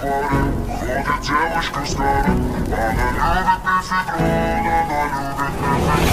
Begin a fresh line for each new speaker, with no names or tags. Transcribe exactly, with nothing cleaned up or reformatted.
бульваре ходит девушка с каром. Она любит мефедрон, она любит мефедрон.